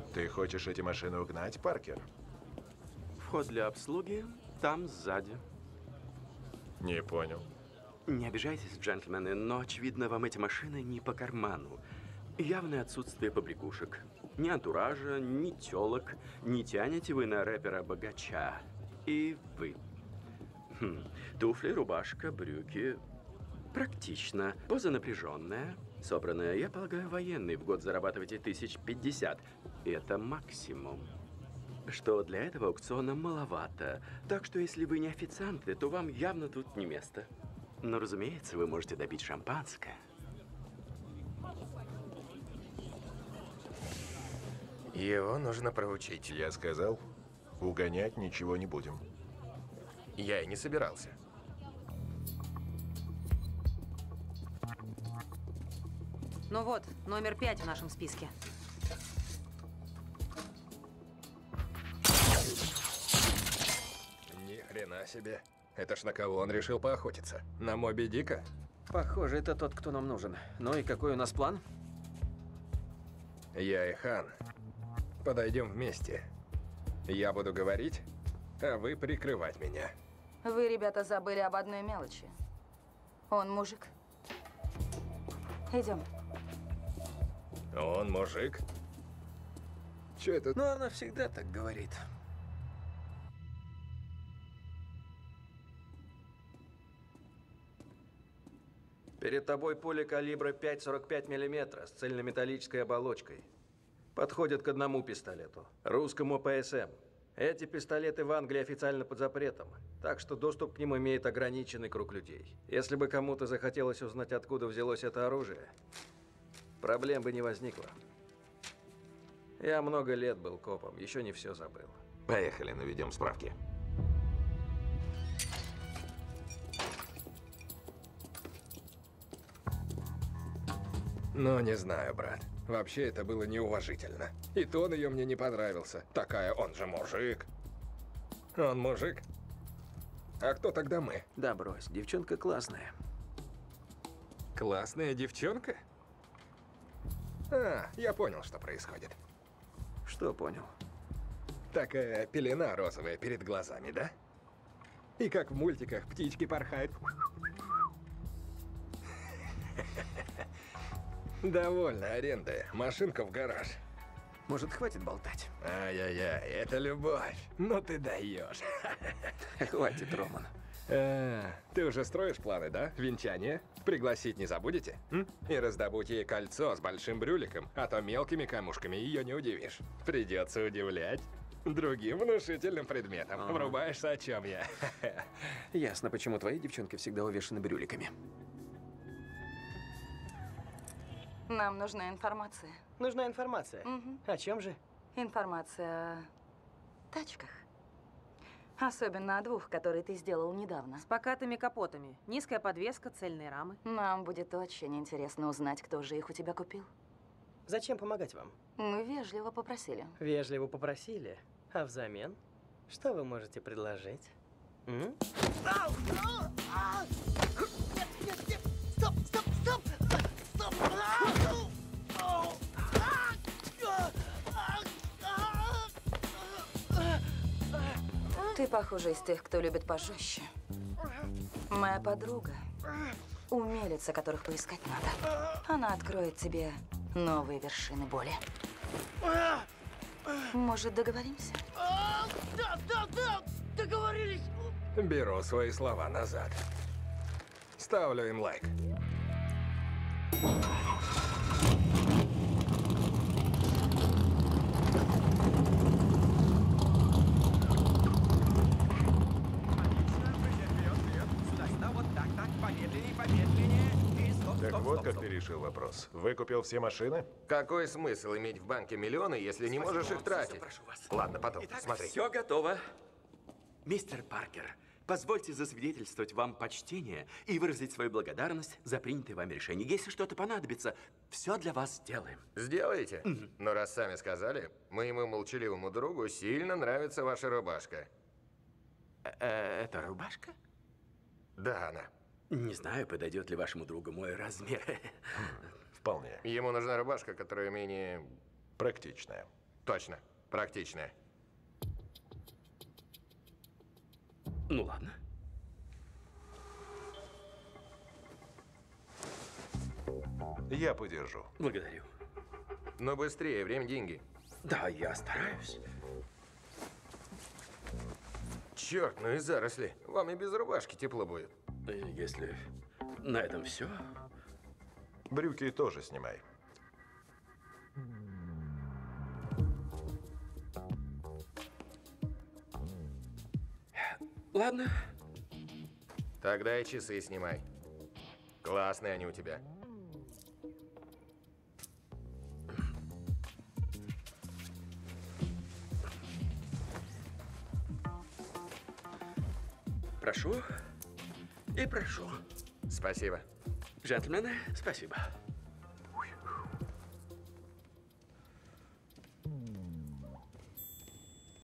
Ты хочешь эти машины угнать, Паркер? Вход для обслуги там сзади. Не понял. Не обижайтесь, джентльмены, но, очевидно, вам эти машины не по карману. Явное отсутствие побрякушек. Ни антуража, ни тёлок. Не тянете вы на рэпера-богача. И вы. Туфли, рубашка, брюки. Практично. Поза напряженная. Собранная, я полагаю, военный. В год зарабатываете 1050. Это максимум. Что для этого аукциона маловато. Так что, если вы не официанты, то вам явно тут не место. Но, разумеется, вы можете добить шампанское. Его нужно проучить. Я сказал, угонять ничего не будем. Я и не собирался. Ну вот, номер 5 в нашем списке. Ни хрена себе. Это ж на кого он решил поохотиться? На Моби Дика? Похоже, это тот, кто нам нужен. Ну и какой у нас план? Я и Хан. Подойдем вместе. Я буду говорить, а вы прикрывать меня. Вы, ребята, забыли об одной мелочи. Он мужик. Идем. Он мужик? Че это? Ну, она всегда так говорит. Перед тобой пуля калибра 5,45 мм с цельнометаллической оболочкой. Подходит к одному пистолету, русскому ПСМ. Эти пистолеты в Англии официально под запретом, так что доступ к ним имеет ограниченный круг людей. Если бы кому-то захотелось узнать, откуда взялось это оружие, проблем бы не возникло. Я много лет был копом, еще не все забыл. Поехали, наведем справки. Ну, не знаю, брат. Вообще, это было неуважительно. И тон ее мне не понравился. Такая, он же мужик. Он мужик? А кто тогда мы? Да брось, девчонка классная. Классная девчонка? А, я понял, что происходит. Что понял? Такая пелена розовая перед глазами, да? И как в мультиках птички порхают. Довольно аренды. Машинка в гараж. Может, хватит болтать? Ай-яй-яй, это любовь. Ну ты даешь. Хватит, Роман. Ты уже строишь планы, да? Венчание? Пригласить не забудете? М? И раздобудь ей кольцо с большим брюликом, а то мелкими камушками ее не удивишь. Придется удивлять другим внушительным предметом. Врубаешься, о чем я? Ясно, почему твои девчонки всегда увешаны брюликами. Нам нужна информация. Нужна информация. О чем же? Информация о тачках. Особенно о двух, которые ты сделал недавно. С покатыми капотами. Низкая подвеска, цельные рамы. Нам будет очень интересно узнать, кто же их у тебя купил. Зачем помогать вам? Мы вежливо попросили. Вежливо попросили. А взамен? Что вы можете предложить? М? Нет, нет! Стоп, стоп, стоп! Стоп! Ты, похоже, из тех, кто любит пожестче. Моя подруга – умелица, которых поискать надо. Она откроет тебе новые вершины боли. Может, договоримся? Да, да, да! Договорились! Беру свои слова назад. Ставлю им лайк. Так вот, как ты решил вопрос. Выкупил все машины? Какой смысл иметь в банке миллионы, если не можешь их тратить? Прошу вас. Ладно, потом. Итак, Смотри. все готово. Мистер Паркер, позвольте засвидетельствовать вам почтение и выразить свою благодарность за принятое вами решение. Если что-то понадобится, все для вас сделаем. Сделаете? Но раз сами сказали, моему молчаливому другу сильно нравится ваша рубашка. Это рубашка? Да, она. Не знаю, подойдет ли вашему другу мой размер. Вполне. Ему нужна рубашка, которая менее... Практичная. Точно. Практичная. Ну ладно. Я подержу. Благодарю. Но быстрее, время – деньги. Да, я стараюсь. Черт, ну и заросли. Вам и без рубашки тепло будет. Если на этом все, Брюки тоже снимай. ладно. Тогда и часы снимай. Классные они у тебя. Прошу и прошу. Спасибо. Джентльмены, спасибо.